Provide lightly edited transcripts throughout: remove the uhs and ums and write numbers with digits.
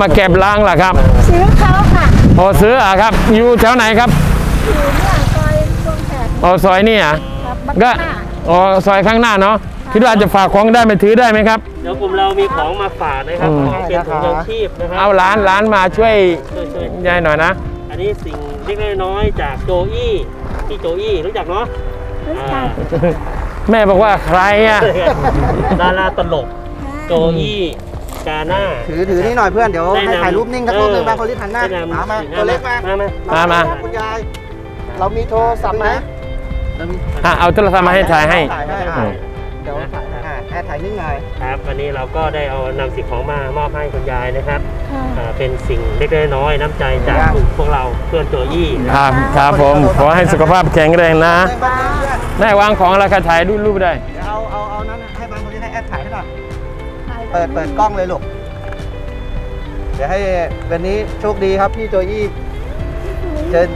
มาเก็บล้างล่ะครับซื้อเขาค่ะพอซื้ออ่ะครับอยู่แถวไหนครับอยู่เนี่ยซอยช่วงแถบอ๋อซอยนี่อ่ะก็อ๋อซอยข้างหน้าเนาะคิดว่าจะฝากของได้ไปถือได้ไหมครับเดี๋ยวกลุ่มเรามีของมาฝากนะครับของเป็นถุงยังชีพนะครับเอาร้านมาช่วยยายหน่อยนะอันนี้สิ่งเล็กน้อยจากโจอี้พี่โจอี้รู้จักเนาะแม่บอกว่าใครอ่ะดาราตลกโจอี้กาหน้าถือนี่หน่อยเพื่อนเดี๋ยวให้ถ่ายรูปนิ่งสักรูปนึงบางคนรีบหันหน้ามาตัวเล็กมาคุณยายเรามีโทรศัพท์ไหมเอาโทรศัพท์มาให้ถ่ายให้เดี๋ยวถ่ายนิ่งหน่อยครับวันนี้เราก็ได้เอานำสิ่งของมามอบให้คุณยายนะครับเป็นสิ่งเล็กน้อยน้ำใจจากพวกเราเพื่อนโจยี่ครับผมขอให้สุขภาพแข็งแรงนะแม่วางของราคาถ่ายรูปได้เดี๋ยวเอานั้นให้บางคนที่ให้แอดถ่ายให้หน่อยเปิดกล้องเลยลูกเดี๋ยวให้วันนี้โชคดีครับพี่โจยี่เชิญ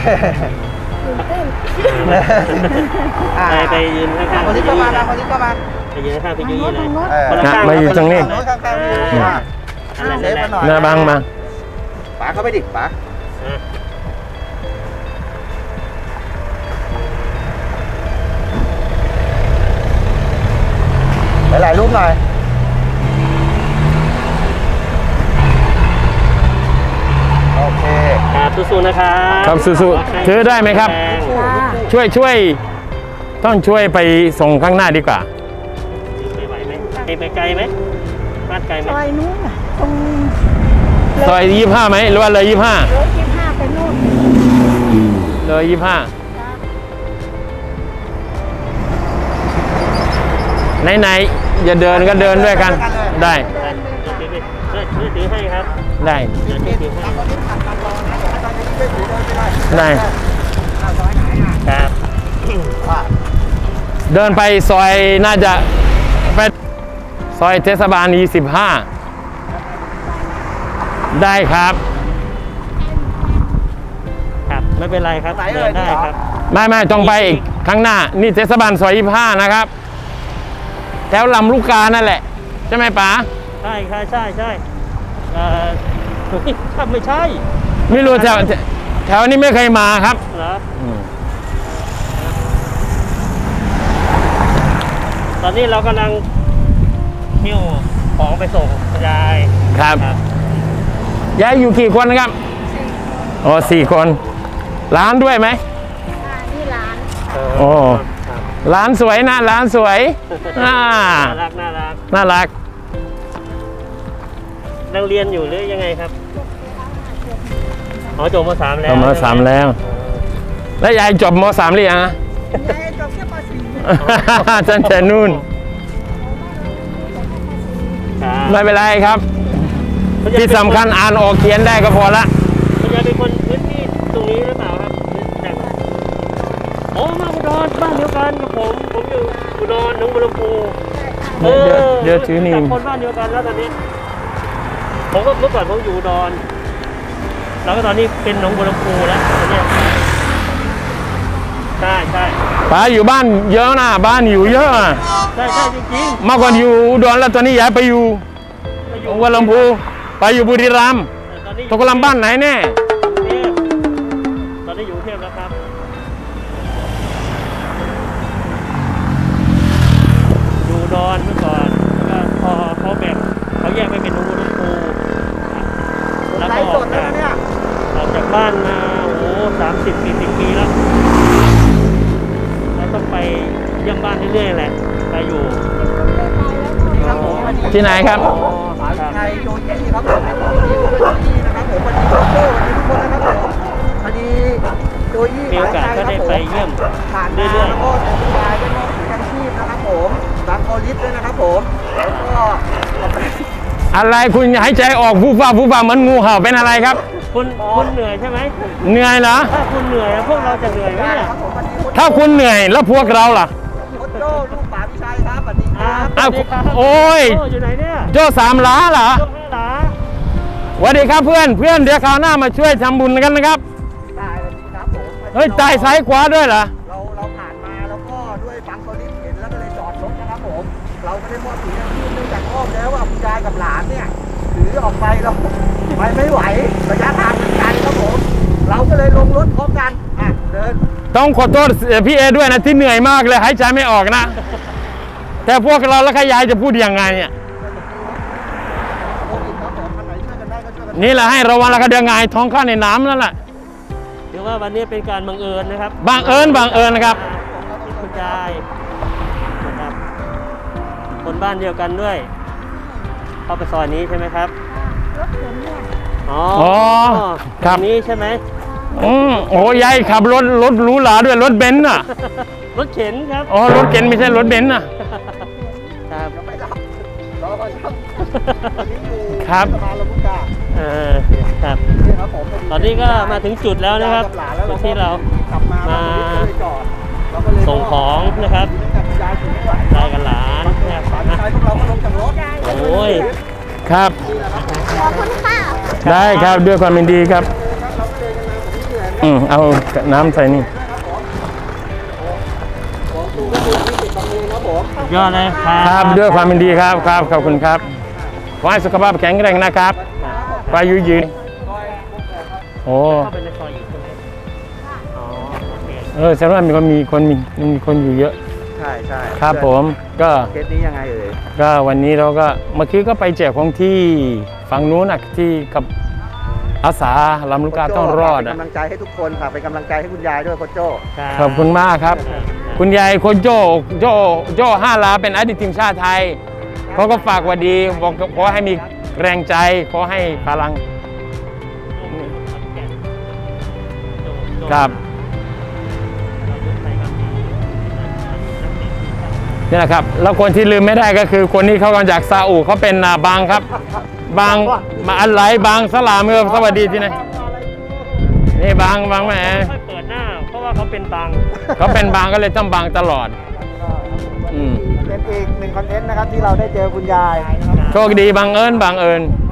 ไปยืนข้างๆคนนี้ก็มาคนนี้ก็มาไปยืนข้างพี่โจยี่เลยมาอยู่ตรงนี้เซฟมาหน่อยหน้าบังมาป๋าเข้าไปดิป๋าหลายรูปหน่อยโอเคครับสู้ๆนะครับครับสู้ๆถือได้ไหมครับช่วยต้องช่วยไปส่งข้างหน้าดีกว่าไปไหวไหมไปไกลไหมบ้านไกลไหมซอยนู้นน่ะตรงซอย25ไหมหรือว่าเลย25 ไปนู่นเลย25ไหนอย่าเดินก็เดินด้วยกันได้ช่วยถือให้ครับได้ครับเดินไปซอยน่าจะไปซอยเทศบาล25ได้ครับครับไม่เป็นไรครับเดินได้ครับไม่ต้องไปอีกข้างหน้านี่เทศบาลซอย25นะครับแถวลำลูกกานั่นแหละใช่ไหมป๋าใช่ไม่ใช่ไม่รู้แถวนี้ไม่เคยมาครับเหรอตอนนี้เรากำลังหิ้วของไปส่งยายครับยายอยู่กี่คนนะครับอ๋อ4 คนร้านด้วยไหมนี่ร้านโอ้ร้านสวยนะร้านสวยน่ารักนักเรียนอยู่หรือยังไงครับจบม.3แล้วม.3แล้วแล้วยายจบม.3หรือยังยายจบแค่ม .4 จันแต่นู่นไม่เป็นไรครับที่สำคัญอ่านออกเขียนได้ก็พอละคุณยายเป็นคนพื้นที่ตรงนี้หรือเปล่าครับมาอุดรบ้านเดียวกันกับผมอยู่อุดรหนองบัวลำพูเดี๋ยวถือนี่คนบ้านเดียวกันแล้วตอนนี้ผมก็เมื่อก่อนผมอยู่อุดรแล้วก็ตอนนี้เป็นหนองบัวลำพูแล้วตอนนี้ใช่ป้าอยู่บ้านเยอะนะบ้านอยู่เยอะใช่จริงๆมาก่อนอยู่อุดรแล้วตอนนี้ย้ายไปอยู่บัวลำพูไปอยู่บุรีรัมย์ตกลำบ้านไหนแน่ตอนนี้อยู่เทพแล้วครับอยู่อุดรเมื่อก่อนก็พอเขาแบ่งเขาแยกไปเป็นหนองบัวลำพูแล้วก็ออกจากบ้านมา30-40 ปีแล้วต้องไปเยี่ยมบ้านเรื่อยๆแหละไปอยู่ที่ไหนครับไทยโยเยี่ครับผมนะครับผมวันนี้โจโจ้วันนี้ทุกคนนะครับผมวันนี้โจยี่มีโอกาสก็ได้ไปเยี่ยมผ่านเรื่อยๆแล้วก็สบายได้มอบถุงยางชีพนะครับผมบางโอลิสด้วยนะครับผมแล้วก็อะไรคุณหายใจออกฟูฟ้าเหมือนงูเห่าเป็นอะไรครับคุณเหนื่อยใช่ไหมเหนื่อยเหรอถ้าคุณเหนื่อยพวกเราจะเหนื่อยไหมถ้าคุณเหนื่อยแล้วพวกเราล่ะโจ้ลูกป๋าพิชัยครับสวัสดีครับโอ้ยอยู่ไหนเนี่ยโจ้3 ล้าเหรอโจ้5 ล้าสวัสดีครับเพื่อนเดี๋ยวคราวหน้ามาช่วยทำบุญกันนะครับได้เลยครับผมเฮ้ยใจซ้ายขวาด้วยเหรอเราผ่านมาแล้วก็ด้วยฟังโซลิสเห็นแล้วก็เลยจอดรถนะครับผมเราไม่ได้มอบถุงยางชีพเนื่องจากอ้อมแล้วว่าคุณยายกับหลานเนี่ยถือออกไปเราไม่ไหวระยะทางมันไกลครับผมเราก็เลยลงรถพร้อมกันเดินต้องขอโทษพี่เอด้วยนะที่เหนื่อยมากเลยหายใจไม่ออกนะ แต่พวกเราและขยายจะพูดยังไงเนี่ยโควิดครับผมอันไหนช่วยกันได้ก็ช่วยกันนี่แหละให้ระวังแล้วก็เดืองไงายท้องข้าในน้ำนั่นแหละเรียกว่าวันนี้เป็นการบังเอิญนะครับบังเอิญนะครับคุณยายนะครับคนบ้านเดียวกันด้วย เข้าไปซอยนี้ใช่ไหมครับรถเข็นเนี่ยอ๋อครับนี้ใช่ไหมโอ้ยายขับรถหรูหราด้วยรถเบนซ์น่ะรถเข็นครับอ๋อรถเก๋งไม่ใช่รถเบนซ์น่ะครับยังไม่รับรอก่อนครับวันนี้อยู่ครับสะพานลำลูกกาครับนี่ครับผมพดีตอนนี้ก็มาถึงจุดแล้วนะครับยายกัหลานแล้วจุดที่เราขับมามาเราก็เลยจอดเราก็เลยส่งของนะครับกับยายถึงไม่ไหวได้กันหลานนะครับสามีชายพวกเราก็ลงจากรถโอ้ยครับนี่แหละครับขอบคุณค่ะได้ครับด้วยความยินดีครับเราก็เดินกันมาผมเหนื่อยนะเอาน้ำใส่นี่ของตูก็คือ20บางเลนครับผมยอดเลยครัครับด้วยความยินดีครับขอบคุณครับขอให้สุขภาพแข็งแรงนะครับไปยืนยืนโอ้เข้าไปในซอยอีกใช่ไหมอ๋อโอเคแสดงว่ามีคนอยู่เยอะใช่ใช่ครับผมก็เคสนี้ยังไงเอ่ยก็วันนี้เราก็เมื่อกี้ก็ไปแจกของที่ฝั่งนู้นนะที่กับอาสาลำลูกกาต้องรอดเป็นอ่ะกำลังใจให้ทุกคนค่ะเป็นกำลังใจให้คุณยายด้วยโค้ชโจ้ขอบคุณมากครับ คุณยายคนโจ้5 ลาเป็นอดีตทีมชาติไทยเขาก็ฝากว่าดีบอกขอให้มีแรงใจขอให้พลังครับนี่แหละครับแล้วคนที่ลืมไม่ได้ก็คือคนที่เขากำจากซาอุเขาเป็นบางครับบางมาอันไหลบางสลามเมืองสวัสดีที่ไหนนี่บางแหมค่อยเปิดหน้า เพราะว่าเขาเป็นบังเขาเป็นบางก็เลยต้องบางตลอดเป็นอีกหนึ่งคอนเทนต์นะครับที่เราได้เจอคุณยายโชคดีบังเอิญ